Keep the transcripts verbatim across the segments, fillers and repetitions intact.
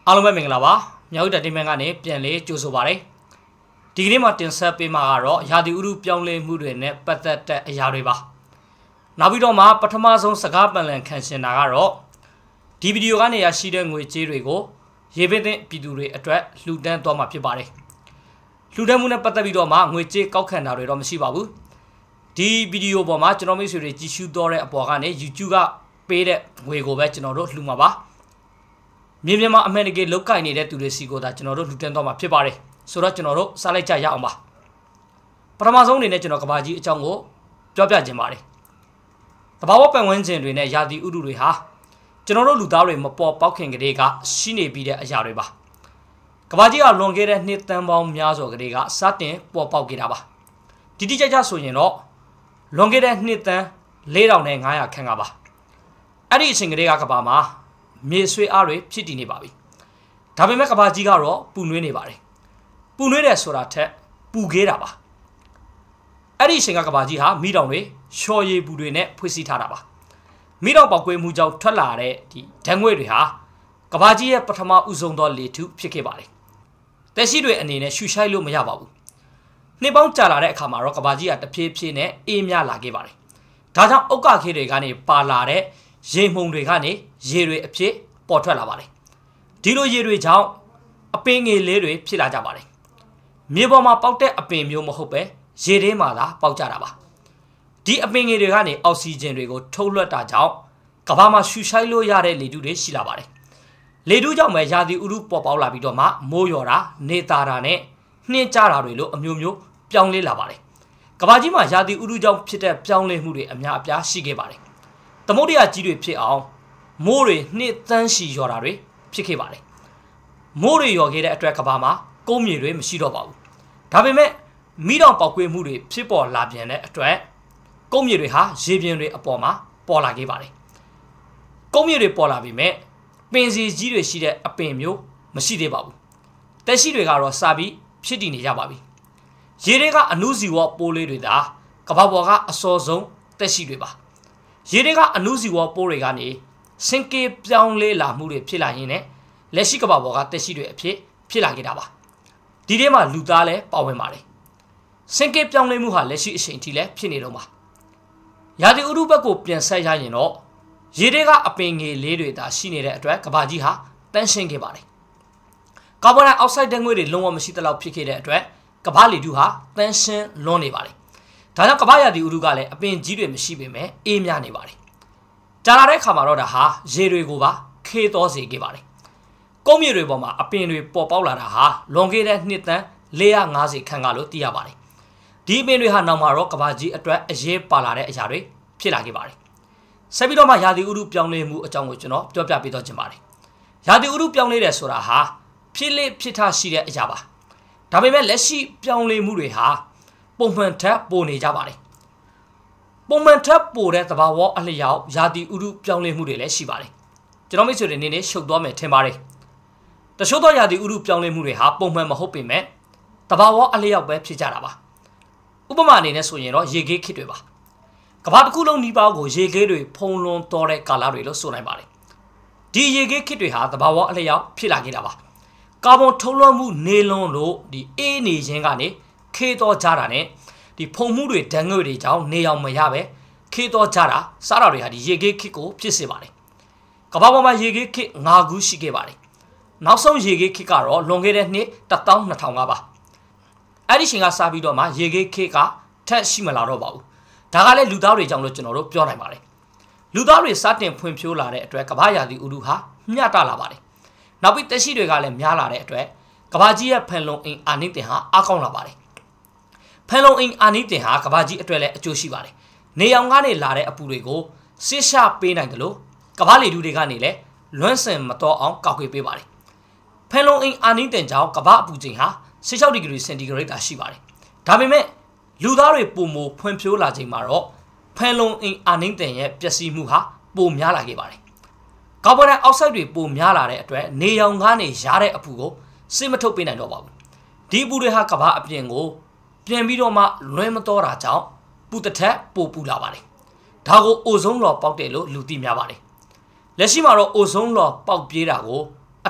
အားလုံးပဲမင်္ဂလာပါမြောက်တက်တိမန်ကနေပြန်လေကြိုဆိုပါရစေဒီကနေ့မှာတင်ဆက်ပေးမှာကတော့ရာသီဥတုပြောင်းလဲမှုတွေနဲ့ပတ်သက်တဲ့အရာတွေပါနောက်ပြီးတော့မှပထမဆုံးစကားပန်လန်ခံရှင်တာကတော့ဒီဗီဒီယိုကနေရရှိတဲ့ငွေကြေးတွေကိုရေပင်းတဲ့ပြည်သူတွေအတွက်လှူဒန်းသွားမှာဖြစ်ပါတယ်လှူဒန်းမှုနဲ့ပတ်သက်ပြီးတော့မှငွေကြေးကောက်ခံတာတွေတော့မရှိပါဘူးဒီဗီဒီယိုပေါ်မှာကျွန်တော်မိတ်ဆွေတွေကြည့်ရှုတော့တဲ့အပေါ်ကနေ YouTube ကပေးတဲ့ငွေကိုပဲကျွန်တော်တို့လှူမှာပါမြေပြင်မှာအမေရိကန်လောက်ကင်နေတဲ့သူတွေစီကိုသာကျွန်တော်တို့လူတန်းတော့မှာဖြစ်ပါတယ်ဆိုတော့ကျွန်တော်တို့စားလိုက်ကြရအောင်ပါပထမဆုံးအနေနဲ့ကျွန်တော်ကဘာကြီးအကြောင်းကိုပြောပြခြင်းပါတယ်တဘာဝပတ်ဝန်းကျင်တွေနဲ့ယာတီဥတုတွေဟာကျွန်တော်တို့လူသားတွေမပေါ်ပေါက်ခင်ကလေးကရှိနေပြီးတဲ့အရာတွေပါကဘာကြီးကလွန်ခဲ့တဲ့နှစ်သန်းပေါင်းများစွာကလေးကစတင်ပေါ်ပေါက်ခဲ့တာပါတိတိကျကျဆိုရင်တော့လွန်ခဲ့တဲ့နှစ်သန်းလေးထောင်နဲ့ငါးရာခန့်ကပါအဲ့ဒီအချိန်ကလေးကကဘာမှာမြေဆွေအားတွေဖြစ်တည်နေပါပြီဒါပေမဲ့ကဘာကြီးကတော့ပူနွေးနေပါတယ်ပူနွေးတယ်ဆိုတာထက်ပူခဲ့တာပါအဲ့ဒီအချိန်ကကဘာကြီးဟာမိတောင်တွေလျှော်ရည်ပူတွေနဲ့ဖွေးစည်းထားတာပါမိတောင်ပေါက်ကွေးမှုကြောင့်ထွက်လာတဲ့ဒီဓာတ်ငွေ့တွေဟာကဘာကြီးရဲ့ပထမဦးဆုံးသောလေထုဖြစ်ခဲ့ပါတယ်တက်ရှိတွေအနေနဲ့ရှူရှိုက်လို့မရပါဘူးနှစ်ပေါင်းကြာလာတဲ့အခါမှာတော့ကဘာကြီးကတဖြည်းဖြည်းနဲ့အေးမြလာခဲ့ပါတယ်ဒါကြောင့်ဥက္ကခေတွေကနေပါလာတဲ့ရေမှုန်တွေကနေရေတွေအဖြစ်ပေါ်ထွက်လာပါတယ်ဒီလိုရေတွေကြောင့်အပင်ငယ်လေးတွေဖြစ်လာကြပါတယ်မြေပေါ်မှာပေါက်တဲ့အပင်မျိုးမဟုတ်ပဲရေထဲမှာသာပေါက်ကြတာပါဒီအပင်ငယ်တွေကနေအောက်ဆီဂျင်တွေကိုထုတ်လွှတ်တာကြောင့်ကမ္ဘာမှာရှူရှိုက်လို့ရတဲ့လေထုတွေရှိလာပါတယ်လေထုကြောင့်ပဲရာသီဥတုပေါ်ပေါက်လာပြီးတော့မှမိုးလျော်တာနေတာတာနဲ့နှင်းကြတာတွေလိုအမျိုးမျိုးပြောင်းလဲလာပါတယ်ကမ္ဘာကြီးမှာရာသီဥတုကြောင့်ဖြစ်တဲ့ပြောင်းလဲမှုတွေအများအပြားရှိခဲ့ပါတယ်သမုဒ္ဒရာကြီးတွေဖြစ်အောင်မိုးတွေနှစ်သန်းရှည်လျော်တာတွေဖြစ်ခဲ့ပါတယ်မိုးတွေလျော်ခဲ့တဲ့အတွက်ကဘာမှာကုန်းမြေတွေမရှိတော့ပါဘူးဒါပေမဲ့မိတောင်ပေါက်ကွေးမှုတွေဖြစ်ပေါ်လာပြန်တဲ့အတွက်ကုန်းမြေတွေဟာရေပြင်တွေအပေါ်မှာပေါ်လာခဲ့ပါတယ်ကုန်းမြေတွေပေါ်လာပြီမဲ့ပင်စီကြီးတွေရှိတဲ့အပင်မျိုးမရှိသေးပါဘူးတက်ရှိတွေကတော့စာပြီးဖြစ်တည်နေကြပါပြီရေတွေကအနုဇီဝပိုးလေးတွေသာကဘာပေါ်ကအစောဆုံးတက်ရှိတွေပါရေတွေကအနုဇီဝပိုးတွေကနေစင်ကေပြောင်းလဲလာမှုတွေဖြစ်လာရင်းနဲ့လက်ရှိကဘာပေါ်ကတက်ရှိတွေအဖြစ်ဖြစ်လာခဲ့တာပါဒီထဲမှာလူသားလည်းပါဝင်ပါတယ်စင်ကေပြောင်းလဲမှုဟာလက်ရှိအချိန်ထိလည်းဖြစ်နေတော့ပါရာသီဥတုဘက်ကိုပြန်ဆက်ရရင်တော့ရေတွေကအပင်ငယ်လေးတွေသာရှိနေတဲ့အတွက်ကဘာကြီးဟာတန်းရှင်းခဲ့ပါတယ်ကာဗွန်ဒိုင်အောက်ဆိုက်ဓာတ်ငွေ့တွေလုံးဝမရှိသလောက်ဖြစ်ခဲ့တဲ့အတွက်ကဘာလေထုဟာတန်းရှင်းလွန်းနေပါတယ်ဒါကြောင့်ကမ္ဘာရာသီဥတုကလည်းအပင်ကြီးတွေမရှိပေမဲ့အေးမြနေပါတယ်ကြာလာတဲ့အခါမှာတော့ဒါဟာရေတွေကိုပါခေသောစေခဲ့ပါတယ်ကုန်းမြေတွေပေါ်မှာအပင်တွေပေါ်ပေါက်လာတာဟာလွန်ခဲ့တဲ့နှစ်သန်းလေးရာငါးสิบခန့်ကလို့သိရပါတယ်ဒီအပင်တွေဟာနောက်မှာတော့ကမ္ဘာကြီးအတွက်အရေးပါလာတဲ့အရာတွေဖြစ်လာခဲ့ပါတယ်ဆက်ပြီးတော့မှရာသီဥတုပြောင်းလဲမှုအကြောင်းကိုကျွန်တော်ပြောပြပေးတော့ချင်ပါတယ်ရာသီဥတုပြောင်းလဲတယ်ဆိုတာဟာဖြစ်လေဖြစ်ထရှိတဲ့အရာပါဒါပေမဲ့လက်ရှိပြောင်းလဲမှုတွေဟာပုံမှန်ထက်ပိုနေကြပါတယ်ပုံမှန်ထက်ပိုတဲ့သဘာဝအလျောက်ရာသီဥတုပြောင်းလဲမှုတွေလည်းရှိပါတယ်ကျွန်တော်မိတ်ဆွေတွေနေနေရှုပ်သွားမယ်ထင်ပါတယ်တချို့သောရာသီဥတုပြောင်းလဲမှုတွေဟာပုံမှန်မဟုတ်ပေမဲ့သဘာဝအလျောက်ပဲဖြစ်ကြတာပါဥပမာအနေနဲ့ဆိုရင်တော့ရေခဲခေတ်တွေပါကမ္ဘာတစ်ခုလုံးနီးပါးကိုရေခဲတွေဖုံးလွှမ်းတော်တဲ့ကာလတွေလို့ဆိုနိုင်ပါတယ်ဒီရေခဲခေတ်တွေဟာသဘာဝအလျောက်ဖြစ်လာခဲ့တာပါကာဗွန်ထုတ်လွှတ်မှုနေလွန်းလို့ဒီအေးနေခြင်းကနေခေတော်ကြတာနဲ့ဒီဖုံမှုတွေဓာတ်ငွေ့တွေကြောင့်နေအောင်မရပဲခေတော်ကြတာစားတာတွေဟာဒီရေခဲခေတ်ကိုဖြစ်စေပါတယ်ကမ္ဘာပေါ်မှာရေခဲခေတ်၅ခုရှိခဲ့ပါတယ်နောက်ဆုံးရေခဲခေတ်ကတော့လွန်ခဲ့တဲ့နှစ်တစ်သောင်းနှစ်ထောင်ကပါအဲ့ဒီချိန်ကစပြီးတော့မှရေခဲခေတ်ကထက်ရှိမလာတော့ပါဘူးဒါကလည်းလူသားတွေကြောင့်လို့ကျွန်တော်တို့ပြောနိုင်ပါတယ်လူသားတွေစတင်ဖွံ့ဖြိုးလာတဲ့အတွက်ကမ္ဘာရာသီဥတုဟာမျှတလာပါတယ်နောက်ပြီးတက်ရှိတွေကလည်းများလာတဲ့အတွက်ကမ္ဘာကြီးရဲ့ဖန်လုံအိမ်အာနိသင်ဟာအားကောင်းလာပါတယ်ဖန်လုံအိမ်အာနိသင်ဟာကမ္ဘာကြီးအတွက်လည်းအကျိုးရှိပါတယ်နေရောင်ကနေလာတဲ့အပူတွေကိုဆစ်ရှာပေးနိုင်တယ်လို့ကမ္ဘာလေထုတွေကနေလည်းလွှမ်းစင်မတော်အောင်ကောက်ွယ်ပေးပါတယ်ဖန်လုံအိမ်အာနိသင်ကြောင့်ကမ္ဘာအပူချိန်ဟာဆယ်ခြောက်ဒီဂရီစင်တီဂရိတ်သာရှိပါတယ်ဒါပေမဲ့လူသားတွေပုံမဖွံ့ဖြိုးလာချိန်မှာတော့ဖန်လုံအိမ်အာနိသင်ရဲ့ပျက်စီးမှုဟာပိုများလာခဲ့ပါတယ်ကာဗွန်ဒိုင်အောက်ဆိုက်တွေပိုများလာတဲ့အတွက်နေရောင်ကနေရတဲ့အပူကိုစစ်မထုတ်ပေးနိုင်တော့ပါဘူးဒီအပူတွေဟာကမ္ဘာအပြင်ကိုပြန်ပြီးတော့မှလွှဲမတော်တာကြောင့်ပူတစ်ထက်ပိုပူလာပါတယ်ဒါကိုအိုဇုံးလော်ပေါက်တယ်လို့လူသိများပါတယ်လက်ရှိမှာတော့အိုဇုံးလော်ပေါက်ပြေးတာကိုအ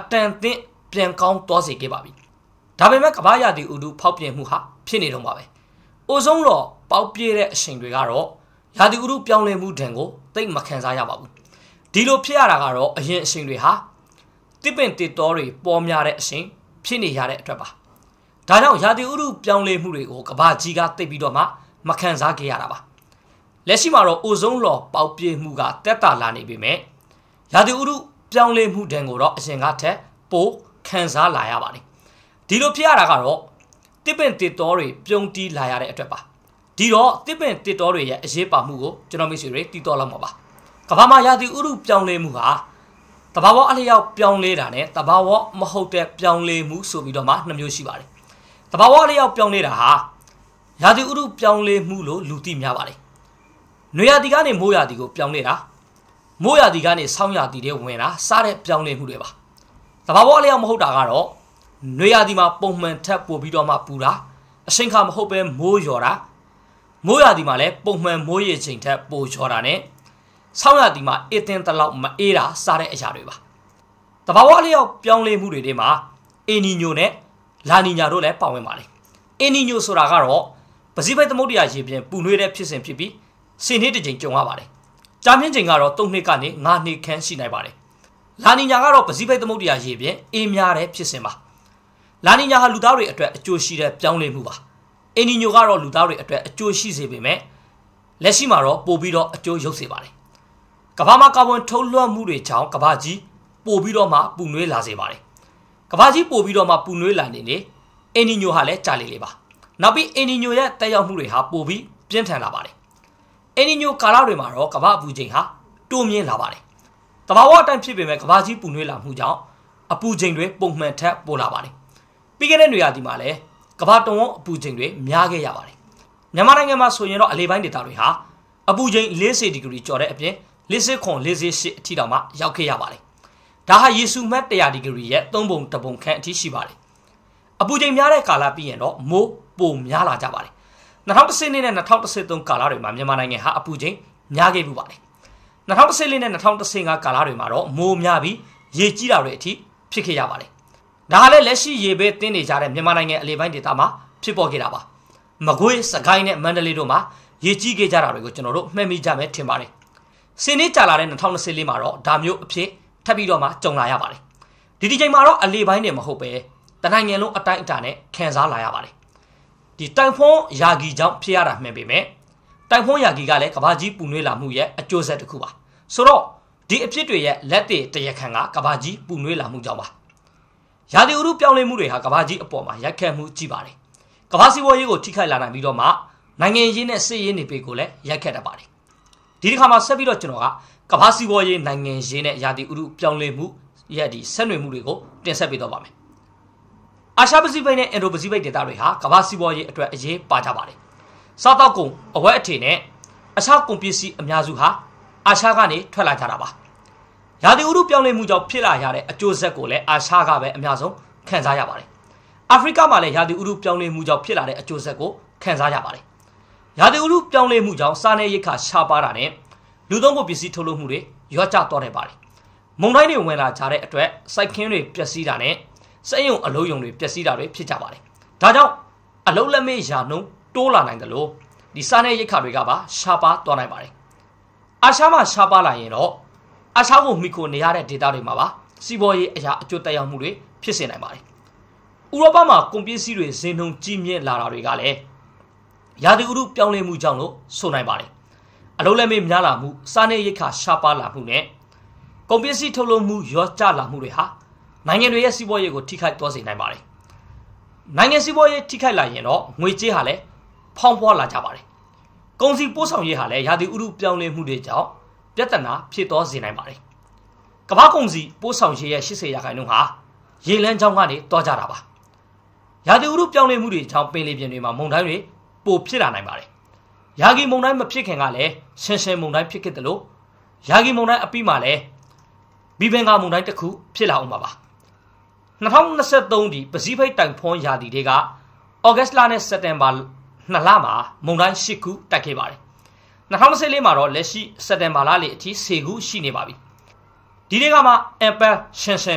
တန်သင့်ပြန်ကောင်းသွားစေခဲ့ပါပြီဒါပေမဲ့ကမ္ဘာရာသီဥတုဖောက်ပြန်မှုဟာဖြစ်နေတော့ပါပဲအိုဆုံးတော့ပေါက်ပြဲတဲ့အချိန်တွေကတော့ရာသီဥတုပြောင်းလဲမှုဒဏ်ကိုသိပ်မခံစားရပါဘူးဒီလိုဖြစ်ရတာကတော့အရင်အချိန်တွေဟာတစ်ပင်တစ်တော်တွေပေါ်များတဲ့အချိန်ဖြစ်နေရတဲ့အတွက်ပါဒါကြောင့်ရာသီဥတုပြောင်းလဲမှုတွေကိုကမ္ဘာကြီးကသိပ်ပြီးတော့မှမခံစားခဲ့ရတာပါလက်ရှိမှာတော့အိုဆုံးလော်ပေါက်ပြဲမှုကတက်တာလာနေပေမဲ့ရာသီဥတုပြောင်းလဲမှုဒဏ်ကိုတော့အရင်ကထက်ပိုခံစားလာရပါတယ်ဒီလိုဖြစ်ရတာကတော့တစ်ပင်တစ်တော်တွေပြုံးတီးလာရတဲ့အတွက်ပါဒီတော့တစ်ပင်တစ်တော်တွေရဲ့အရေးပါမှုကိုကျွန်တော်မိတ်ဆွေတွေသိတော်လောက်မှာပါကမ္ဘာမှာရာသီဥတုပြောင်းလဲမှုဟာတဘာဝအလျောက်ပြောင်းလဲတာနဲ့တဘာဝမဟုတ်တဲ့ပြောင်းလဲမှုဆိုပြီးတော့မှနှစ်မျိုးရှိပါတယ်တဘာဝအလျောက်ပြောင်းလဲတာဟာရာသီဥတုပြောင်းလဲမှုလို့လူသိများပါတယ်နွေရာသီကနေမိုးရာသီကိုပြောင်းလဲတာမိုးရာသီကနေဆောင်းရာသီတွေဝင်တာစားတဲ့ပြောင်းလဲမှုတွေပါတဘာဝအလျောက်မဟုတ်တာကတော့နွေရာသီမှာပုံမှန်ထက်ပိုပြီးတော့မှပူတာအချိန်ခါမဟုတ်ပဲမိုးလျော်တာမိုးရာသီမှာလည်းပုံမှန်မိုးရေချိန်ထက်ပိုလျော်တာနဲ့ဆောင်းရာသီမှာအေးတင်တလောက်မအေးတာစားတဲ့အရာတွေပါတဘာဝအလျောက်ပြောင်းလဲမှုတွေထဲမှာအင်နီညိုနဲ့လာနီညာတို့လည်းပါဝင်ပါတယ်အင်နီညိုဆိုတာကတော့ပစိဖိတ်သမုဒ္ဒရာရေပြင်ပူနွေးတဲ့ဖြစ်စဉ်ဖြစ်ပြီးစင်နှစ်တစ်ကြိမ်ကြုံရပါတယ်ကြာမြင့်ချိန်ကတော့သုံးနှစ်ကနေငါးနှစ်ခန့်ရှိနိုင်ပါတယ်လာနီညာကတော့ပစိဖိတ်သမုဒ္ဒရာရေပြင်အေးများတဲ့ဖြစ်စဉ်ပါလာနီညာဟာလူသားတွေအတွက်အကျိုးရှိတဲ့ပြောင်းလဲမှုပါအင်နီညိုကတော့လူသားတွေအတွက်အကျိုးရှိစေပေမဲ့လက်ရှိမှာတော့ပိုပြီးတော့အကျိုးရုပ်စေပါတယ်ကမ္ဘာမှာကာဗွန်ထုတ်လွှတ်မှုတွေကြောင့်ကမ္ဘာကြီးပိုပြီးတော့မှပူနွေးလာစေပါတယ်ကမ္ဘာကြီးပိုပြီးတော့မှပူနွေးလာနေနေအင်နီညိုဟာလည်းကြာလေလေပါနောက်ပြီးအင်နီညိုရဲ့တက်ရောက်မှုတွေဟာပိုပြီးပြင်းထန်လာပါတယ်အင်နီညိုကာလတွေမှာတော့ကမ္ဘာအပူချိန်ဟာတိုးမြင့်လာပါတယ်တဘာဝအတိုင်းဖြစ်ပေမဲ့ကမ္ဘာကြီးပူနွေးလာမှုကြောင့်အပူချိန်တွေပုံမှန်ထက်ပိုလာပါတယ်ပြီးခဲ့တဲ့နေရာဒီမှာလည်းကမ္ဘာတဝန်းအပူချိန်တွေများခဲ့ရပါတယ်မြန်မာနိုင်ငံမှာဆိုရင်တော့အလေပိုင်းဒေသတွေဟာအပူချိန်၄၀ဒီဂရီကျော်တဲ့အပြင်၄၀ခွန်၄၀ရှစ်အထိတောင်မှရောက်ခဲ့ရပါတယ်ဒါဟာယေစုမတ်၁၀၀ဒီဂရီရဲ့သုံးပုံတစ်ပုံခန့်အထိရှိပါတယ်အပူချိန်များတဲ့ကာလပြီးရင်တော့မိုးပိုများလာကြပါတယ်၂၀၁၄နဲ့၂၀၁၃ကာလတွေမှာမြန်မာနိုင်ငံဟာအပူချိန်များခဲ့မှုပါတယ်၂၀၁၄နဲ့၂၀၁၅ကာလတွေမှာတော့မိုးများပြီးရေကြီးတာတွေအထိဖြစ်ခဲ့ရပါတယ်ဒါဟာလည်းလက်ရှိရေဘေးတင်းနေကြတဲ့မြန်မာနိုင်ငံအလေပိုင်းဒေသမှာဖြစ်ပေါ်ခဲ့တာပါမကွေးစကိုင်းနဲ့မန္တလေးတို့မှာရေကြီးခဲ့ကြတာတွေကိုကျွန်တော်တို့မှတ်မိကြမယ်ထင်ပါတယ်စင်းနေ့ကြာလာတဲ့၂၀၂၄မှာတော့ဒါမျိုးအဖြစ်ထပ်ပြီးတော့မှကြုံလာရပါတယ်ဒီဒီချိန်မှာတော့အလေပိုင်းတွေမဟုတ်ပဲတနိုင်ငံလုံးအတိုင်းအတာနဲ့ခံစားလာရပါတယ်ဒီတိုင်ဖွန်းယာဂီကြောင့်ဖြစ်ရတာမှန်ပေမဲ့တိုင်ဖွန်းယာဂီကလည်းကမ္ဘာကြီးပူနွေးလာမှုရဲ့အကျိုးဆက်တစ်ခုပါဆိုတော့ဒီအဖြစ်တွေရဲ့လက်တွေတရခံကကမ္ဘာကြီးပူနွေးလာမှုကြောင့်ပါရာသီဥတုပြောင်းလဲမှုတွေဟာကမ္ဘာကြီးအပေါ်မှာရိုက်ခတ်မှုကြီးပါတယ်ကမ္ဘာစီးပွားရေးကိုထိခိုက်လာနိုင်ပြီးတော့မှနိုင်ငံရေးနဲ့စစ်ရေးနေပေကိုလည်းရိုက်ခတ်တတ်ပါတယ်ဒီတစ်ခါမှာဆက်ပြီးတော့ကျွန်တော်ကကမ္ဘာစီးပွားရေးနိုင်ငံရေးနဲ့ရာသီဥတုပြောင်းလဲမှုရဲ့ဒီဆက်နွယ်မှုတွေကိုတင်ဆက်ပေးတော့ပါမယ်အာရှပစိဖိတ်နဲ့အင်ဒိုပစိဖိတ်ဒေသတွေဟာကမ္ဘာစီးပွားရေးအတွက်အရေးပါကြပါတယ်စားတောက်ကုန်အဝတ်အထည်နဲ့အခြားကုန်ပစ္စည်းအများစုဟာအာရှကနေထွက်လာကြတာပါရာသီဥတုပြောင်းလဲမှုကြောင့်ဖြစ်လာရတဲ့အကျိုးဆက်ကိုလည်းအာရှကပဲအများဆုံးခံစားရပါတယ်အာဖရိကမှာလည်းရာသီဥတုပြောင်းလဲမှုကြောင့်ဖြစ်လာတဲ့အကျိုးဆက်ကိုခံစားရပါတယ်ရာသီဥတုပြောင်းလဲမှုကြောင့်စားနပ်ရိက္ခာရှားပါးတာနဲ့လူသုံးကုန်ပစ္စည်းထုတ်လုပ်မှုတွေရော့ကျသွားတယ်ပါတယ်မုန်တိုင်းတွေဝင်လာကြတဲ့အတွက်စိုက်ခင်းတွေပျက်စီးတာနဲ့စက်ရုံအလုပ်ရုံတွေပျက်စီးတာတွေဖြစ်ကြပါတယ်ဒါကြောင့်အလုပ်လက်မဲ့ရာနှုန်းတိုးလာနိုင်တယ်လို့ဒီစားနပ်ရိက္ခာတွေကပါရှားပါးသွားနိုင်ပါတယ်အာရှမှာရှားပါးလာရင်တော့အာရှကိုမိခိုနေရတဲ့ဒေသတွေမှာပါစီးပွားရေးအရာအကျိုးသက်ရောက်မှုတွေဖြစ်စေနိုင်ပါတယ်ဥရောပမှာကုန်ပစ္စည်းတွေဈေးနှုန်းကြီးမြင့်လာတာတွေကလည်းရာသီဥတုပြောင်းလဲမှုကြောင့်လို့ဆိုနိုင်ပါတယ်အလုပ်လက်မဲ့များလာမှုစားနပ်ရိက္ခာရှားပါးလာမှုနဲ့ကုန်ပစ္စည်းထုတ်လုပ်မှုရော့ကျလာမှုတွေဟာနိုင်ငံတွေရဲ့စီးပွားရေးကိုထိခိုက်သွားစေနိုင်ပါတယ်နိုင်ငံစီးပွားရေးထိခိုက်လာရင်တော့ငွေကြေးဟာလည်းဖောင်းဖွာလာကြပါတယ်ကုန်စည်ပို့ဆောင်ရေးဟာလည်းရာသီဥတုပြောင်းလဲမှုတွေကြောင့်ပြဿနာဖြစ်သွားစေနိုင်ပါတယ်ကမ္ဘာကုန်စည်ပို့ဆောင်ရေးရဲ့၈၀ရာခိုင်နှုန်းဟာရေလမ်းကြောင်းကနေတွားကြတာပါရာသီဥတုပြောင်းလဲမှုတွေကြောင့်ပင်လယ်ပြင်တွေမှာမုန်တိုင်းတွေပိုဖြစ်လာနိုင်ပါတယ်ယာဂီမုန်တိုင်းမဖြစ်ခင်ကလည်းရှင်းရှင်းမုန်တိုင်းဖြစ်ခဲ့တယ်လို့ယာဂီမုန်တိုင်းအပြီးမှာလည်းဘီဘင်ဂါမုန်တိုင်းတစ်ခုဖြစ်လာအောင်ပါပါ၂၀၂၃ဒီပစိဖိတ်တိုင်ဖွန်းရာသီတွေကဩဂတ်လနဲ့စက်တင်ဘာနှစ်လမှာမုန်တိုင်း၈ခုတိုက်ခဲ့ပါတယ်၂၀၂၄မှာတော့လက်ရှိစက်တင်ဘာလလေးအထိ၁၀ခုရှိနေပါပြီဒီတွေကမှအမ်ပယ်ရှင်ရှင်နဲ့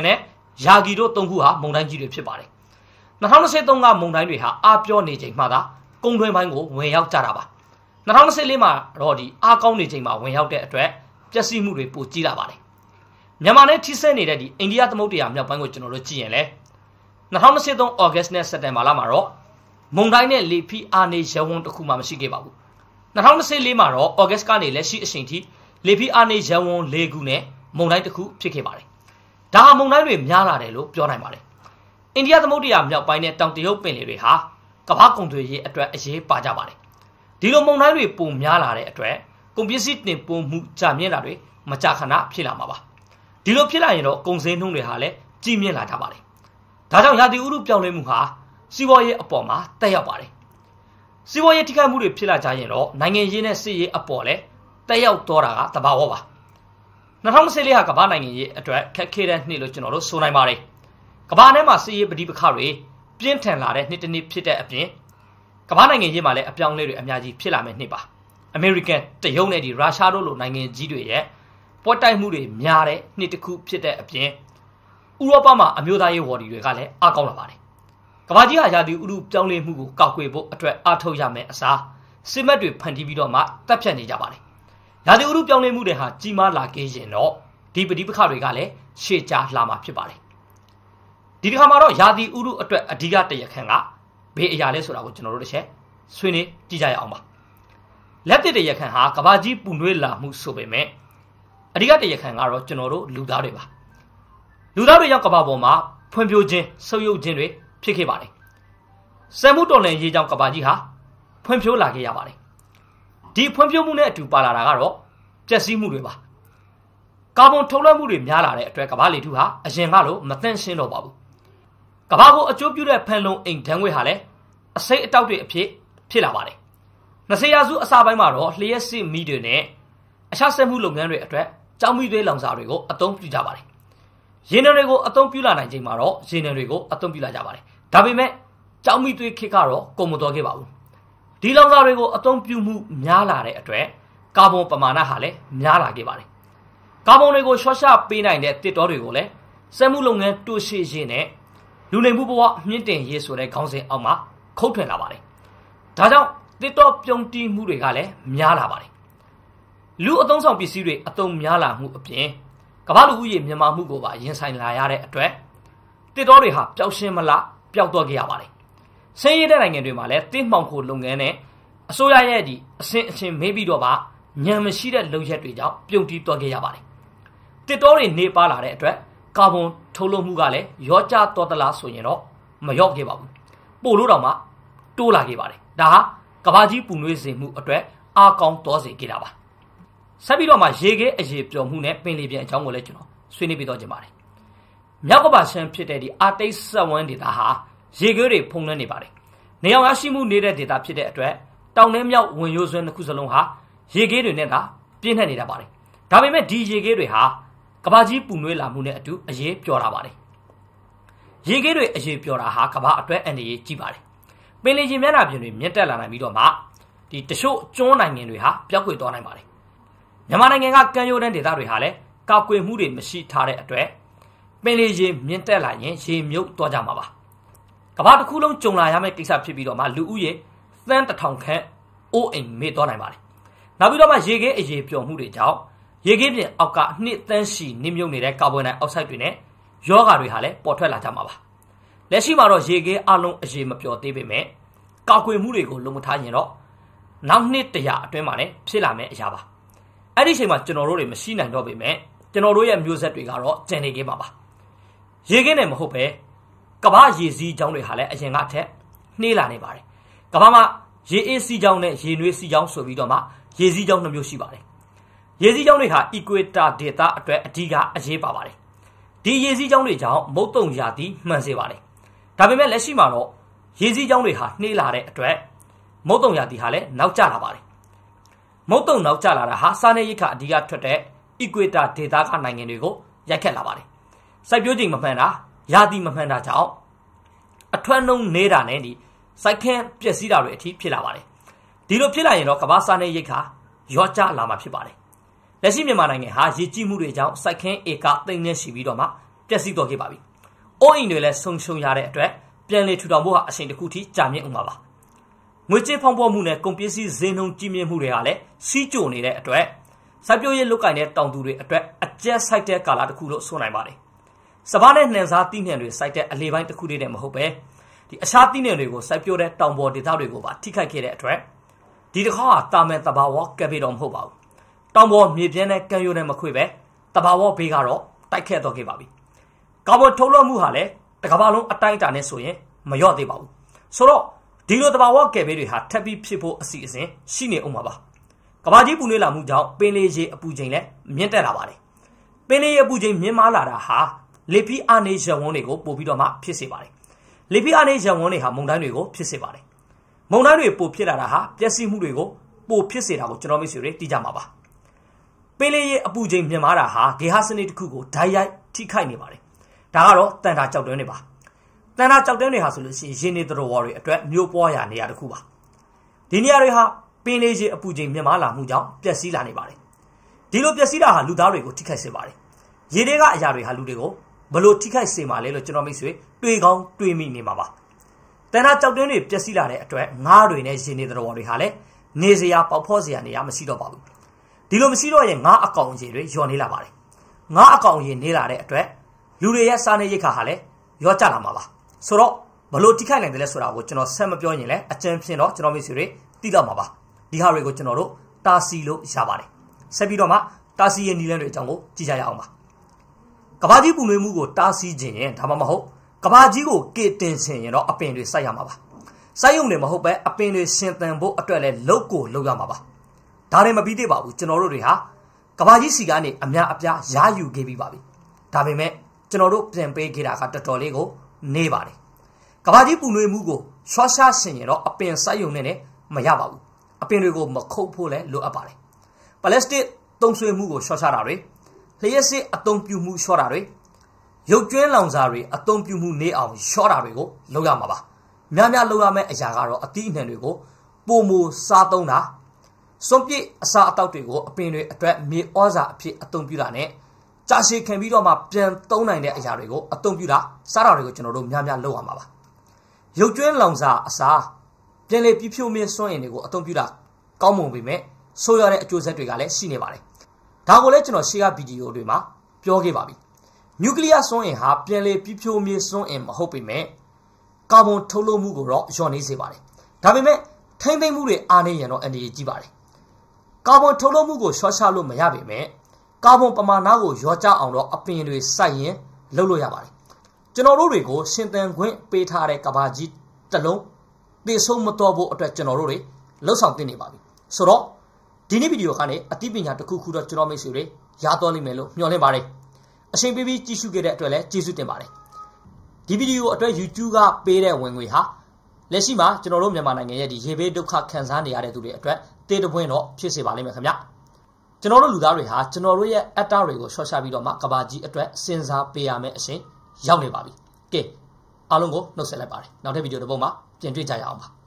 ယာဂီတို့သုံးခုဟာမုန်တိုင်းကြီးတွေဖြစ်ပါတယ်၂၀၂၃ကမုန်တိုင်းတွေဟာအားပြောနေချိန်မှသာကုန်းတွင်းပိုင်းကိုဝင်ရောက်ကြတာပါ၂၀၂၄မှာတော့ဒီအားကောင်းနေချိန်မှာဝင်ရောက်တဲ့အတွက်ပျက်စီးမှုတွေပိုကြီးလာပါတယ်မြန်မာနဲ့ထိစပ်နေတဲ့ဒီအိန္ဒိယသမုဒ္ဒရာမြောက်ပိုင်းကိုကျွန်တော်တို့ကြည့်ရင်လေ၂၀၂၃ဩဂတ်နဲ့စက်တင်ဘာလမှာတော့မုန်တိုင်းနဲ့လေဖိအားနည်းရဝန်းတစ်ခုမှမရှိခဲ့ပါဘူး၂၀၂၄မှာတော့ဩဂတ်ကနေလက်ရှိအချိန်ထိလေဖိအားနည်းရဝန်း၄ခုနဲ့မုန်တိုင်းတစ်ခုဖြစ်ခဲ့ပါတယ်ဒါဟာမုန်တိုင်းတွေများလာတယ်လို့ပြောနိုင်ပါတယ်အိန္ဒိယသမုဒ္ဒရာမြောက်ပိုင်းနဲ့တောင်တရုတ်ပင်လယ်တွေဟာကမ္ဘာကုန်သွယ်ရေးအတွက်အရေးပါကြပါတယ်ဒီလိုမုန်တိုင်းတွေပုံများလာတဲ့အတွက်ကုန်ပစ္စည်းတင်ပို့မှုကြာမြင့်တာတွေမကြာခဏဖြစ်လာမှာပါဒီလိုဖြစ်လာရင်တော့ကုန်စည်နှုန်းတွေဟာလည်းကြီးမြင့်လာကြပါတယ်ဒါကြောင့်ရာသီဥတုပြောင်းလဲမှုဟာစီးပွားရေးအပေါ်မှာတက်ရောက်ပါတယ်စီးပွားရေးထိခိုက်မှုတွေဖြစ်လာကြရင်တော့နိုင်ငံရေးနဲ့စစ်ရေးအပေါ်လည်းတက်ရောက်တော့တာကသဘာဝပါ၂၀၂၄ဟာကမ္ဘာနိုင်ငံရေးအတွက်ခက်ခဲတဲ့နှစ်လို့ကျွန်တော်တို့ဆိုနိုင်ပါတယ်ကမ္ဘာထဲမှာစစ်ရေးပဋိပက္ခတွေပြင်းထန်လာတဲ့နှစ်တစ်နှစ်ဖြစ်တဲ့အပြင်ကမ္ဘာနိုင်ငံရေးမှာလည်းအပြောင်းအလဲတွေအများကြီးဖြစ်လာမယ့်နှစ်ပါအမေရိကန်တရုတ်နဲ့ဒီရုရှားတို့လိုနိုင်ငံကြီးတွေရဲ့ပေါ်တိုက်မှုတွေများတဲ့နှစ်တစ်ခုဖြစ်တဲ့အပြင်ဥရောပမှာအမျိုးသားရေးဝါဒီတွေကလည်းအားကောင်းလာပါတယ်ကမ္ဘာကြီးဟာရာသီဥတုပြောင်းလဲမှုကိုကောက်ွယ်ဖို့အတွက်အားထုတ်ရမယ်အစားစစ်မှတ်တွေဖန်တီးပြီးတော့မှတပ်ဖြတ်နေကြပါတယ်ရာသီဥတုပြောင်းလဲမှုတွေဟာကြီးမားလာခဲ့ရင်တော့ဒီပဋိပက္ခတွေကလည်းရှေ့ကျလာမှာဖြစ်ပါတယ်ဒီတစ်ခါမှာတော့ရာသီဥတုအတွက်အဓိကတရခန့်ကဘေးအရာလဲဆိုတာကိုကျွန်တော်တို့တစ်ချက်ဆွေးနွေးကြည့်ကြရအောင်ပါလက်တစ်တရခန့်ဟာကမ္ဘာကြီးပူနွေးလာမှုဆိုပေမဲ့အဓိကတရခန့်ကတော့ကျွန်တော်တို့လူသားတွေပါလူသားတွေကြောင့်ကမ္ဘာပေါ်မှာဖွံ့ဖြိုးခြင်းဆုပ်ယုပ်ခြင်းတွေဖြစ်ခဲ့ပါတယ်စက်မှုတော်လှန်ရေးကြောင့်ကမ္ဘာကြီးဟာဖွံ့ဖြိုးလာခဲ့ရပါတယ်ဒီဖွံ့ဖြိုးမှုနဲ့အတူပါလာတာကတော့ပျက်စီးမှုတွေပါကာဗွန်ထုတ်လွှတ်မှုတွေများလာတဲ့အတွက်ကမ္ဘာလေထုဟာအရင်ကလိုမသန့်ရှင်းတော့ပါဘူးကမ္ဘာကိုအကျိုးပြုတဲ့ဖန်လုံအိမ်ဓာတ်ငွေ့ဟာလည်းအစိတ်အတောက်တွေအဖြစ်ဖြစ်လာပါတယ်၂၀ရာစုအစပိုင်းမှာတော့လျှက်စစ်မီးတွေနဲ့အခြားစက်မှုလုပ်ငန်းတွေအတွက်ကြောင်းမီးသွေးလောင်စာတွေကိုအသုံးပြုကြပါတယ်ရေနံတွေကိုအသုံးပြုလာနိုင်ချိန်မှာတော့ရေနံတွေကိုအသုံးပြုလာကြပါတယ်ဒါပေမဲ့ကြောင်းမီးသွေးခေတ်ကတော့ကုန်မတော်ခဲ့ပါဘူးဒီလောင်စာတွေကိုအသုံးပြုမှုများလာတဲ့အတွက်ကာဗွန်ပမာဏဟာလည်းများလာခဲ့ပါတယ်ကာဗွန်တွေကိုရှော့ချပေးနိုင်တဲ့တစ်တောတွေကိုလည်းစက်မှုလုပ်ငန်းတိုးရှင်းရေးနဲ့လူနေမှုဘဝမြင့်တင်ရေးဆိုတဲ့ခေါင်းစဉ်အောက်မှာခုတ်ထွင်လာပါတယ်ဒါကြောင့်တစ်တောပြုံးတီးမှုတွေကလည်းများလာပါတယ်လူအသုံးဆောင်ပစ္စည်းတွေအသုံးများလာမှုအပြင်ကမ္ဘာလူဦးရေမြန်မာမှုကိုပါရင်ဆိုင်လာရတဲ့အတွက်တစ်တောတွေဟာပျောက်ရှင်းမလားပျောက်တော့ခဲ့ရပါတယ်ဆင်းရဲတဲ့နိုင်ငံတွေမှာလည်းတစ်မှောင်ခိုလုပ်ငန်းနဲ့အစိုးရရဲ့ဒီအဆင့်အချင်းမေးပြီးတော့ပါညံမရှိတဲ့လုံရက်တွေကြောင့်ပြုံတီးတော့ခဲ့ရပါတယ်တစ်တောတွေနေပါလာတဲ့အတွက်ကာဗွန်ထုတ်လွှတ်မှုကလည်းရောကျတော့တလားဆိုရင်တော့မရော့ခဲ့ပါဘူးပို့လို့တော့မှတိုးလာခဲ့ပါတယ်ဒါဟာကမ္ဘာကြီးပူနွေးစေမှုအတွက်အားကောင်းတော်စေခဲ့တာပါဆက်ပြီးတော့မှရေခဲအရေပျော်မှုနဲ့ပင်လယ်ပြင်အကြောင်းကိုလည်းကျွန်တော်ဆွေးနွေးပြတော့ကြပါတယ်မြောက်ကမ္ဘာရှမ်းဖြစ်တဲ့ဒီအာတိတ်စက်ဝန်းဒေသဟာရေခဲတွေဖုံးလွှမ်းနေပါတယ်နေအောင်ရရှိမှုနေတဲ့ဒေသဖြစ်တဲ့အတွက်တောင်ထဲမြောက်ဝင်ရိုးစွန်းတစ်ခုစလုံးဟာရေခဲတွေနဲ့သာပြည့်နှက်နေတာပါတယ်ဒါပေမဲ့ဒီရေခဲတွေဟာကမ္ဘာကြီးပူနွေးလာမှုနဲ့အတူအရေးပျော်လာပါတယ်ရေခဲတွေအရေးပျော်တာဟာကမ္ဘာအတွက်အန္တရာယ်ကြီးပါတယ်ပင်လယ်ပြင်မျက်နှာပြင်တွေမြင့်တက်လာနိုင်ပြီးတော့မှဒီတချို့ကျွန်းနိုင်ငံတွေဟာပျောက်ကွယ်သွားနိုင်ပါတယ်မြန်မာနိုင်ငံကကမ်းရိုးတန်းဒေသတွေဟာလည်းကောက်ကွယ်မှုတွေမရှိထားတဲ့အတွက်ပင်လယ်ပြင်မြင့်တက်လာရင်ရေမြုပ်သွားကြမှာပါကမ္ဘာတစ်ခုလုံးကြုံလာရမယ့်ကိစ္စဖြစ်ပြီးတော့မှလူဦးရေသန်းတစ်ထောင်ခန့်အိုးအိမ်မေ့သွားနိုင်ပါတယ်နောက်ပြီးတော့မှရေခဲအရေပျော်မှုတွေကြောင့်ရေခဲပြင်အောက်ကနှစ်သန်းရှိနစ်မြုပ်နေတဲ့ကာဗွန်ဒိုင်အောက်ဆိုက်တွေနဲ့ယောဂါတွေဟာလည်းပေါ်ထွက်လာကြမှာပါလက်ရှိမှာတော့ရေခဲအလုံးအရေမပျော်သေးပေမဲ့ကောက်ကွယ်မှုတွေကိုလုံမထားရင်တော့နောက်နှစ်တရာအတွင်းမှာလည်းဖြစ်လာမယ့်အရာပါအဲ့ဒီအချိန်မှာကျွန်တော်တို့တွေမရှိနိုင်တော့ပေမဲ့ကျွန်တော်တို့ရဲ့မျိုးဆက်တွေကတော့ကျန်နေခဲ့ပါပါရေခဲနဲ့မဟုတ်ပဲကမ္ဘာရေစီးကြောင်းတွေဟာလည်းအရင်ကထက်နှေးလာနေပါတယ်ကမ္ဘာမှာရေအေးစီးကြောင်းနဲ့ရေနွေးစီးကြောင်းဆိုပြီးတော့မှရေစီးကြောင်းနှမျိုးရှိပါတယ်ရေစီးကြောင်းတွေဟာ equator ဒေသအတွက်အဓိကအရေးပါပါတယ်ဒီရေစီးကြောင်းတွေကြောင့်မုတ်တုံရာသီမှန်စေပါတယ်ဒါပေမဲ့လက်ရှိမှာတော့ရေစီးကြောင်းတွေဟာနှေးလာတဲ့အတွက်မုတ်တုံရာသီဟာလည်းနောက်ကျလာပါတယ်မုတ်တုံနောက်ကျလာတာဟာစားနေရိက္ခာအဓိကထွက်တဲ့ equator ဒေသကနိုင်ငံတွေကိုရိုက်ခတ်လာပါတယ်စိုက်ပျိုးချိန်မမှန်တာရာသီမမှန်တာကြောင့်အထွန်းနှုံနေတာနဲ့ဒီစိုက်ခင်းပျက်စီးတာတွေအထိဖြစ်လာပါတယ်ဒီလိုဖြစ်လာရင်တော့ကမ္ဘာစားနေရိက္ခာရော့ကျလာမှာဖြစ်ပါတယ်လက်ရှိမြန်မာနိုင်ငံဟာရေကြီးမှုတွေကြောင့်စိုက်ခင်းဧကသိန်းနဲ့ရှိပြီးတော့မှပျက်စီးသွားခဲ့ပါပြီအိုးအိမ်တွေလည်းဆုံရှုံရတဲ့အတွက်ပြန်လေထူထောင်ဖို့ဟာအချိန်တစ်ခုထိကြာမြင့်ဦးမှာပါငွေကြေးဖောင်းပွားမှုနဲ့ကုန်ပစ္စည်းဈေးနှုန်းကြီးမြင့်မှုတွေကလည်းစီးကြိုနေတဲ့အတွက်စိုက်ပျိုးရေးလုပ်ကိုင်တဲ့တောင်သူတွေအတွက်အကျက်ဆိုင်တဲ့ကာလတစ်ခုလို့ဆိုနိုင်ပါတယ်စပါးနဲ့နှံစားတိနှံတွေစိုက်တဲ့အလေပိုင်းတစ်ခုတည်းနဲ့မဟုတ်ပဲဒီအခြားတိနှံတွေကိုစိုက်ပျိုးတဲ့တောင်ပေါ်ဒေသတွေကိုပါထိခိုက်ခဲ့တဲ့အတွက်ဒီတစ်ခါတာမန်တဘာဝကပ်ပြီးတော့မဟုတ်ပါဘူးတောင်ပေါ်မြေပြင်းတဲ့ကံရိုးနဲ့မခွေပဲတဘာဝဘေးကတော့တိုက်ခဲ့တော့ခဲ့ပါပြီကာဗွန်ထုတ်လွှတ်မှုဟာလည်းတစ်ကမ္ဘာလုံးအတိုင်းအတာနဲ့ဆိုရင်မလျော့သေးပါဘူးဆိုတော့ဒီလိုတဘာဝကယ်ဘေးတွေဟာထပ်ပြီးဖြစ်ဖို့အစီအစဉ်ရှိနေအောင်ပါပါကမ္ဘာကြီးပူနွေးလာမှုကြောင့်ပင်လေရေအပူချိန်လည်းမြင့်တက်လာပါတယ်ပင်လေရေအပူချိန်မြင့်မားလာတာဟာလေဖိအားနည်းရပ်ဝန်းတွေကိုပို့ပြီးတော့မှဖြစ်စေပါတယ်လေဖိအားနည်းရပ်ဝန်းတွေဟာမုန်တိုင်းတွေကိုဖြစ်စေပါတယ်မုန်တိုင်းတွေပို့ဖြစ်လာတာဟာပျက်စီးမှုတွေကိုပို့ဖြစ်စေတာကိုကျွန်တော်မိတ်ဆွေတွေသိကြမှာပါပင်လေရေအပူချိန်မြင့်မားတာဟာဂေဟစနစ်တစ်ခုကိုဓာတ်ရိုက်ထိခိုက်နေပါတယ်ဒါကတော့တန်တာကြောက်တွင်းတွေပါတန်တာကြောက်တွင်းတွေဟာဆိုလို့ရှိရင်ရင်းနေသတ္တဝါတွေအတွက်မျိုးပွားရာနေရာတစ်ခုပါဒီနေရာတွေဟာပင်လေရေအပူချိန်မြင့်မားလာမှုကြောင့်ပျက်စီးလာနေပါတယ်ဒီလိုပျက်စီးတာဟာလူသားတွေကိုထိခိုက်စေပါတယ်ရေတွေကအရာတွေဟာလူတွေကိုဘလို့ထိခိုက်စေမှာလဲလို့ကျွန်တော်မိတ်ဆွေတွေးကောင်းတွေးမိနေမှာပါတန်တာကြောက်တွင်းတွေပျက်စီးလာတဲ့အတွက်ငါးတွေနဲ့ရင်းနေသတ္တဝါတွေဟာလည်းနေစရာပေါက်ဖောစရာနေရာမရှိတော့ပါဘူးဒီလိုမရှိတော့ရင်ငါးအကောင်ကြီးတွေညော်နေလာပါတယ်ငါးအကောင်ကြီးနေလာတဲ့အတွက်လူတွေရဲ့စားနေရိတ်ခါဟာလည်းရောကျလာမှာပါဆိုတော့ဘလို့ထိခိုက်နိုင်တယ်လဲဆိုတာကိုကျွန်တော်ဆက်မပြောရင်လည်းအကျဉ်းဖြင့်တော့ကျွန်တော်မိတ်ဆွေတွေသိတော့မှာပါဒီဟာတွေကိုကျွန်တော်တို့တာစီလို့ရပါတယ်ဆက်ပြီးတော့မှတာစီရဲ့နီလန်းတွေအကြောင်းကိုကြည့်ကြရအောင်ပါကဘာကြီးပူနွေးမှုကိုတာစီခြင်းရင်ဒါမှမဟုတ်ကဘာကြီးကိုကေတင်ခြင်းရင်တော့အပင်တွေစိုက်ရမှာပါစိုက်ရုံနဲ့မဟုတ်ပဲအပင်တွေရှင်သန်ဖို့အတွက်လည်းလုပ်ကိုလုပ်ရမှာပါဒါတွေမပြီးသေးပါဘူးကျွန်တော်တို့တွေဟာကဘာကြီးစီကနေအများအပြားရယူခဲ့ပြီးပါပြီဒါပေမဲ့ကျွန်တော်တို့ပြန်ပေးခဲ့တာကတော်တော်လေးကိုနေပါတယ်ကဘာကြီးပူနွေးမှုကိုရွှာရှားရှင်ရင်တော့အပင်စိုက်ရုံနဲ့မရပါဘူးအပင်တွေကိုမခုတ်ဖို့လည်းလိုအပ်ပါတယ်ပလတ်စတစ်သုံးဆွဲမှုကိုရှော့ချတာတွေလျှက်စစ်အသုံးပြုမှုရှော့တာတွေရုပ်ကျွင်းလောင်စာတွေအသုံးပြုမှုနေအောင်ရှော့တာတွေကိုလုပ်ရမှာပါများများလုပ်ရမယ့်အရာကတော့အသီးအနှံတွေကိုပုံမူစားသုံးတာစွန့်ပစ်အစာအသောက်တွေကိုအပင်တွေအတွက်မြေဩဇာအဖြစ်အသုံးပြုတာနဲ့ကြာရှည်ခံပြီးတော့မှပြန်သုံးနိုင်တဲ့အရာတွေကိုအသုံးပြုတာစားတာတွေကိုကျွန်တော်တို့များများလုပ်ရမှာပါရုပ်ကျွင်းလောင်စာအစာပြန်လေပြဖြိုးမြင့်စွန့်အင်တွေကိုအသုံးပြုတာကောင်းမွန်ပေမဲ့ဆိုးရတဲ့အကျိုးဆက်တွေကလည်းရှိနေပါတယ်ဒါကိုလည်းကျွန်တော်ရှေ့ကဗီဒီယိုတွေမှာပြောခဲ့ပါပြီနျူကလ িয়ার စွန့်အင်ဟာပြန်လေပြဖြိုးမြင့်စွန့်အင်မဟုတ်ပေမဲ့ကာဗွန်ထုတ်လွှတ်မှုကိုတော့လျော့နေစေပါတယ်ဒါပေမဲ့ထိမ့်သိမ့်မှုတွေအားနေရင်တော့အနေကြီးပါတယ်ကာဗွန်ထုတ်လွှတ်မှုကိုရှော့ချလို့မရပေမဲ့ကာဗွန်ပမာဏကိုရောကျအောင်တော့အပင်တွေစိုက်ရင်လုပ်လို့ရပါတယ်ကျွန်တော်တို့တွေကိုရှင်သန်ခွင့်ပေးထားတဲ့ကဘာကြီးတစ်လုံးသေဆုံးမတော်ဖို့အတွက်ကျွန်တော်တို့တွေလှုပ်ဆောင်တင်နေပါပြီဆိုတော့ဒီနေ့ဗီဒီယိုကနေအသိပညာတစ်ခုခုတော့ကျွန်တော်မိတ်ဆွေတွေရတော်လိမ့်မယ်လို့မျှော်လင့်ပါတယ်အချိန်ပေးပြီးကြည့်ရှုခဲ့တဲ့အတွက်လည်းကျေးဇူးတင်ပါတယ်ဒီဗီဒီယိုအတွက် YouTube ကပေးတဲ့ဝင်ငွေဟာလက်ရှိမှာကျွန်တော်တို့မြန်မာနိုင်ငံရဲ့ဒီရေဘေးဒုက္ခခံစားနေရတဲ့သူတွေအတွက်တေးတပွင့်တော့ဖြစ်စေပါလိမ့်မယ်ခင်ဗျကျွန်တော်တို့လူသားတွေဟာကျွန်တော်တို့ရဲ့အတ္တတွေကိုရှော့ချပြီးတော့မှကဘာကြီးအတွက်စဉ်းစားပေးရမယ့်အချိန်ရောက်နေပါပြီကဲအားလုံးကိုနှုတ်ဆက်လိုက်ပါတယ်နောက်တဲ့ဗီဒီယိုတစ်ပုဒ်မှာပြန်တွေ့ကြရအောင်ပါ